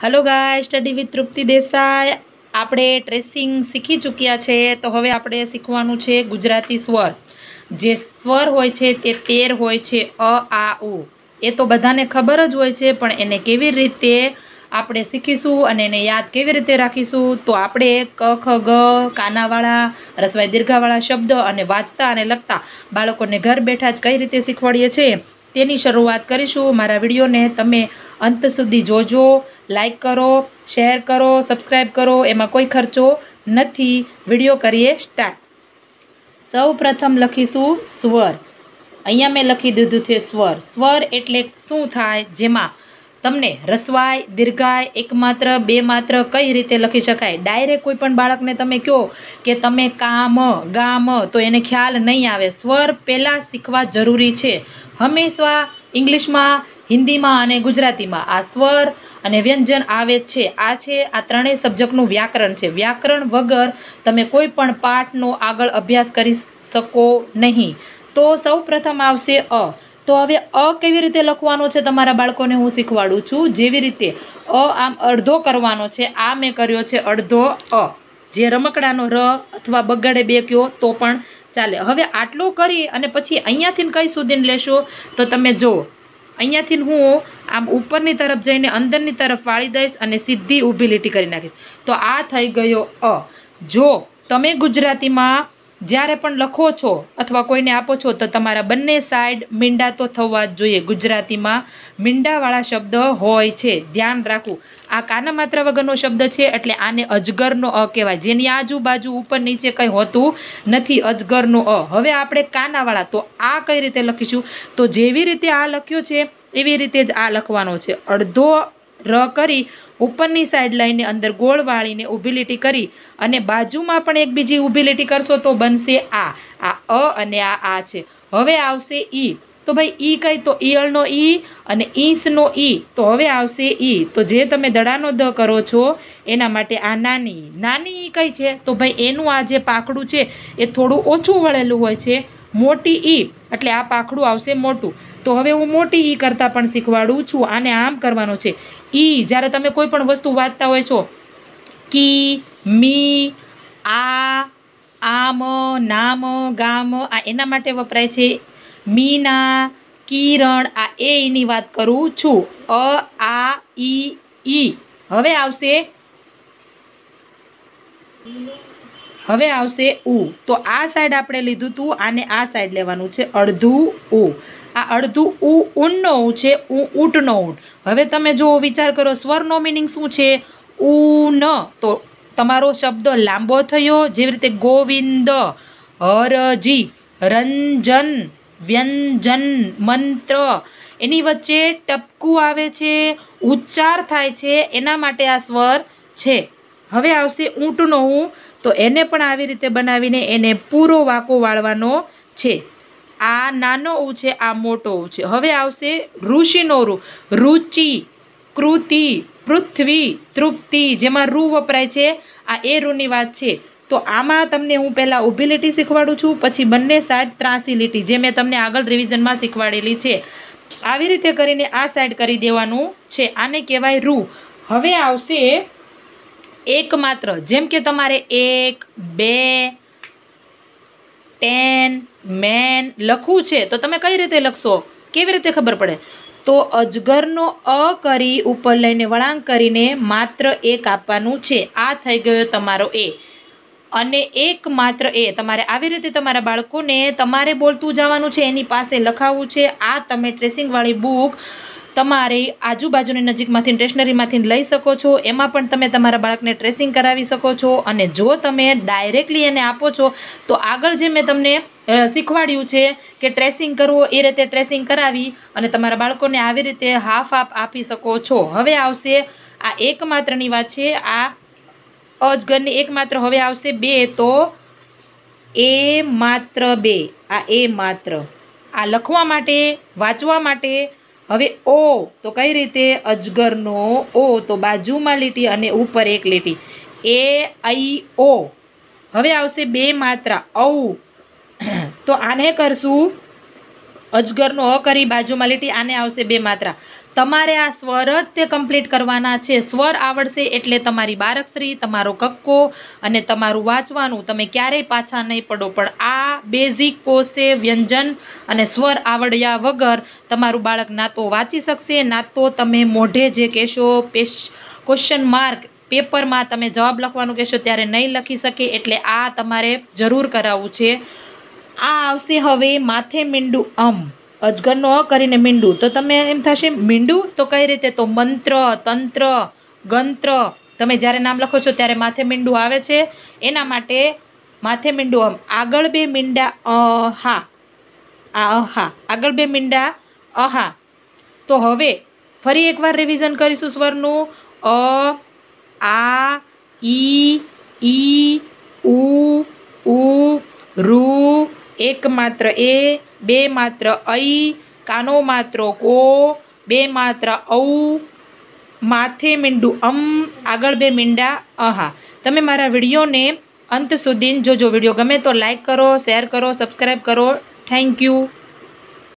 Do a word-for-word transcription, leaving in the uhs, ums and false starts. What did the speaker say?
Hello guys, study with Tripti Desai. આપણે tracing શીખી ચૂક્યા છે, તો હવે આપણે શીખવાનું છે ગુજરાતી સ્વર। જે સ્વર હોય છે તે તેર હોય છે, અ આ ઉ। એ તો બધાને ખબર જ હોય છે, પણ એને કેવી રીતે આપણે શીખીશું અને એને યાદ કેવી રીતે રાખીશું, તો આપણે ક ખ ગ કાનાવાળા રસવાઈ દીર્ઘાવાળા શબ્દ અને વાંચતા અને લખતા બાળકોને ઘર બેઠા જ કઈ રીતે શીખવાડીએ છીએ તેની શરૂઆત કરીશું। મારા વિડીયોને તમે અંત સુધી જોજો, લાઈક કરો, શેર કરો, સબસ્ક્રાઈબ કરો, એમાં કોઈ ખર્ચો નથી। વિડીયો કરીએ સ્ટાર્ટ। સૌ પ્રથમ લખીશું સ્વર। અહીંયા મેં લખી દીધું છે સ્વર। સ્વર એટલે શું થાય, જેમાં તમને રસવાઈ દીર્ઘાય એક માત્ર બે માત્ર કઈ રીતે લખી શકાય। ડાયરેક્ટ કોઈ પણ બાળકને તમે કહો કે તમે કામ ગામ, તો એને ખ્યાલ નહીં આવે। સ્વર પહેલાં શીખવા જરૂરી છે। હંમેશા ઇંગ્લિશમાં, હિન્દીમાં અને ગુજરાતીમાં આ સ્વર અને વ્યંજન આવે છે। આ છે આ ત્રણેય સબ્જેક્ટનું વ્યાકરણ છે। વ્યાકરણ વગર તમે કોઈ પણ પાઠનો આગળ અભ્યાસ કરી શકો નહીં। તો સૌ પ્રથમ આવશે અ। તો હવે અ કેવી રીતે લખવાનો છે તમારા બાળકોને હું શીખવાડું છું। જેવી રીતે અ આમ અડધો કરવાનો છે, આ મેં કર્યો છે અડધો અ, જે રમકડાનો ર અથવા બગડે બે કયો તો પણ ચાલે। હવે આટલું કરી અને પછી અહીંયાથી કઈ સુધીને લેશો, તો તમે જુઓ અહીંયાથી હું આમ ઉપરની તરફ જઈને અંદરની તરફ વાળી દઈશ અને સીધી ઊભી લીટી કરી નાખીશ। તો આ થઈ ગયો અ। જો તમે ગુજરાતીમાં જ્યારે પણ લખો છો અથવા કોઈને આપો છો, તો તમારા બંને સાઈડ મીંડા તો થવા જ જોઈએ। ગુજરાતીમાં મીંડાવાળા શબ્દ હોય છે, ધ્યાન રાખવું। આ કાના માત્રા વગરનો શબ્દ છે, એટલે આને અજગરનો અ કહેવાય, જેની આજુબાજુ ઉપર નીચે કંઈ હોતું નથી, અજગરનો અ। હવે આપણે કાનાવાળા, તો આ કઈ રીતે લખીશું, તો જેવી રીતે આ લખ્યો છે એવી રીતે જ આ લખવાનો છે। અડધો ર કરી ઉપરની સાઈડ લઈને અંદર ગોળ વાળીને ઊભી લીટી કરી અને બાજુમાં પણ એક બીજી ઊભી લીટી કરશો તો બનશે આ। આ અ અને આ આ છે। હવે આવશે ઈ। તો ભાઈ ઈ કઈ, તો ઈયળનો ઈ અને ઈંસનો ઈ, તો હવે આવશે ઈ। તો જે તમે દડાનો દ કરો છો એના માટે આ નાની નાની ઈ કઈ છે, તો ભાઈ એનું આ જે પાખડું છે એ થોડું ઓછું વળેલું હોય છે। મોટી ઈ એટલે આ પાખડું આવશે મોટું। તો હવે હું મોટી ઈ કરતાં પણ શીખવાડું છું। આને આમ કરવાનું છે ઈ। જ્યારે તમે કોઈ પણ વસ્તુ વાંચતા હોય છો, કી, મી, આ, આમ, નામ, ગામ, આ એના માટે વપરાય છે। મીના, કિરણ, આ એ ઈની વાત કરું છું। અ, આ, ઈ, ઈ। હવે આવશે હવે આવશે ઉ। તો આ સાઈડ આપણે લીધું તું, આને આ સાઈડ લેવાનું છે, અડધું ઉ। આ અડધું ઉ ઊનનો ઉ છે, ઉ ઊંટનો ઊંટ। હવે તમે જો વિચાર કરો સ્વરનો મિનિંગ શું છે, ઉ ન, તો તમારો શબ્દ લાંબો થયો। જેવી રીતે ગોવિંદ, હરજી, રંજન, વ્યંજન, મંત્ર, એની વચ્ચે ટપકું આવે છે, ઉચ્ચાર થાય છે, એના માટે આ સ્વર છે। હવે આવશે ઊંટનો ઉ। તો એને પણ આવી રીતે બનાવીને એને પૂરો વાંકો વાળવાનો છે। આ નાનો ઉ છે, આ મોટો ઉ છે। હવે આવશે ઋષિનો ઋ। રુચિ, કૃતિ, પૃથ્વી, તૃપ્તિ, જેમાં રૂ વપરાય છે, આ એ રૂની વાત છે। તો આમાં તમને હું પહેલાં ઊભી લીટી શીખવાડું છું, પછી બંને સાઈડ ત્રાસી લીટી, જે મેં તમને આગળ રિવિઝનમાં શીખવાડેલી છે। આવી રીતે કરીને આ સાઈડ કરી દેવાનું છે, આને કહેવાય રૂ। હવે આવશે એક માત્ર, જેમ કે તમારે એક, બે, ટેન, મેન લખવું છે, તો તમે કઈ રીતે લખશો, કેવી રીતે ખબર પડે, તો અજગરનો અ કરી ઉપર લઈને વળાંક કરીને માત્ર એક આપવાનું છે। આ થઈ ગયો તમારો એ, અને એક માત્ર એ। તમારે આવી રીતે તમારા બાળકોને તમારે બોલતું જવાનું છે, એની પાસે લખાવવું છે। આ તમે ટ્રેસિંગવાળી બુક તમારી આજુબાજુની નજીકમાંથી સ્ટેશનરીમાંથી લઈ શકો છો। એમાં પણ તમે તમારા બાળકને ટ્રેસિંગ કરાવી શકો છો। અને જો તમે ડાયરેક્ટલી એને આપો છો, તો આગળ જે મેં તમને શીખવાડ્યું છે કે ટ્રેસિંગ કરવું, એ રીતે ટ્રેસિંગ કરાવી અને તમારા બાળકોને આવી રીતે હાફ હાફ આપી શકો છો। હવે આવશે આ એક માત્રની વાત છે, આ અજગરની એક માત્ર। હવે આવશે બે, તો એ માત્ર બે, આ એ માત્ર, આ લખવા માટે, વાંચવા માટે। હવે ઓ, તો કઈ રીતે, અજગરનો ઓ, તો બાજુમાં લીટી અને ઉપર એક લીટી, એ ઐ ઓ। હવે આવશે બે માત્રા, ઔ, તો આને કરશું અજગરનો અ કરી બાજુમાં લીટી, આને આવશે બે માત્રા, તમારે આ સ્વર જ તે કમ્પ્લીટ કરવાના છે. સ્વર આવડશે એટલે તમારી બારકશ્રી, તમારો કક્કો અને તમારું વાંચવાનું તમે ક્યારેય પાછા નહીં પડો. પણ આ બેઝિક કોષે વ્યંજન અને સ્વર આવડ્યા વગર તમારું બાળક ના તો વાંચી શકશે, ના તો તમે મોઢે જે કહેશો ક્વેશ્ચન માર્ક પેપરમાં તમે જવાબ લખવાનું કહેશો ત્યારે નહીં લખી શકે. એટલે આ તમારે જરૂર કરાવવું છે. આ આવશે હવે માથે મીંડું અમ, અજગરનો અ કરીને મીંડું. તો તમે એમ થશે મીંડું તો કઈ રીતે? તો મંત્ર, તંત્ર, ગંત્ર તમે જ્યારે નામ લખો છો ત્યારે માથે મીંડું આવે છે. એના માટે માથે મીંડું અમ. આગળ બે મીંડા અહા, આ અહા, આગળ બે મીંડા અહા. તો હવે ફરી એકવાર રિવિઝન કરીશું સ્વરનું. અ, આ, ઈ, ઈ, ઉ, ઉ, રૂ, એક માત્ર એ, બે માત્ર ઐ, કાનો માત્ર કો, બે માત્ર ઔ, માથે મીંડું અમ, આગળ બે મીંડા અહા. તમે મારા વિડીયોને અંત સુધી જોજો. વિડીયો ગમે તો લાઈક કરો, શેર કરો, સબસ્ક્રાઈબ કરો. Thank you.